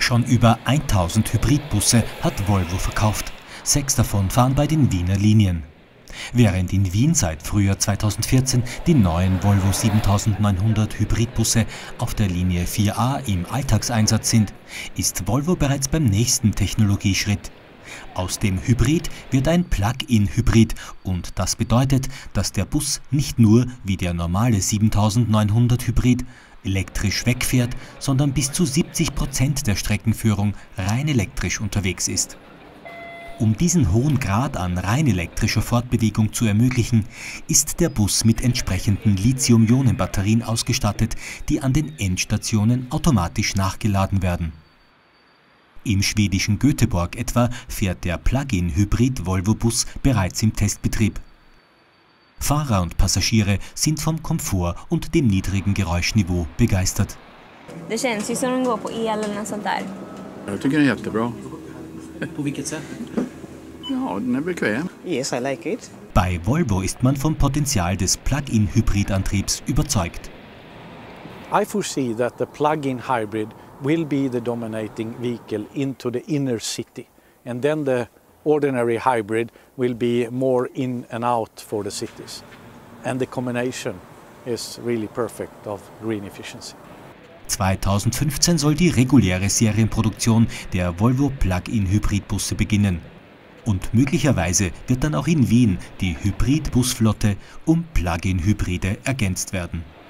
Schon über 1000 Hybridbusse hat Volvo verkauft. 6 davon fahren bei den Wiener Linien. Während in Wien seit Frühjahr 2014 die neuen Volvo 7900 Hybridbusse auf der Linie 4A im Alltagseinsatz sind, ist Volvo bereits beim nächsten Technologieschritt. Aus dem Hybrid wird ein Plug-in-Hybrid und das bedeutet, dass der Bus nicht nur wie der normale 7900 Hybrid elektrisch wegfährt, sondern bis zu 70% der Streckenführung rein elektrisch unterwegs ist. Um diesen hohen Grad an rein elektrischer Fortbewegung zu ermöglichen, ist der Bus mit entsprechenden Lithium-Ionen-Batterien ausgestattet, die an den Endstationen automatisch nachgeladen werden. Im schwedischen Göteborg etwa fährt der Plug-in-Hybrid-Volvo-Bus bereits im Testbetrieb. Fahrer und Passagiere sind vom Komfort und dem niedrigen Geräuschniveau begeistert. Det känns ju som de går på el eller något sånt där. Jag tycker det är jättebra. På vilket sätt? Ja, den är bekväm. Yes, I like it. Bei Volvo ist man vom Potenzial des Plug-in-Hybridantriebs überzeugt. I foresee that the plug-in hybrid will be the dominating vehicle into the inner city, and then the ordinary hybrid will be more in and out for the cities. And the combination is really perfect of green efficiency. 2015 soll die reguläre Serienproduktion der Volvo Plug-in-Hybridbusse beginnen. Und möglicherweise wird dann auch in Wien die Hybrid-Busflotte um Plug-in-Hybride ergänzt werden.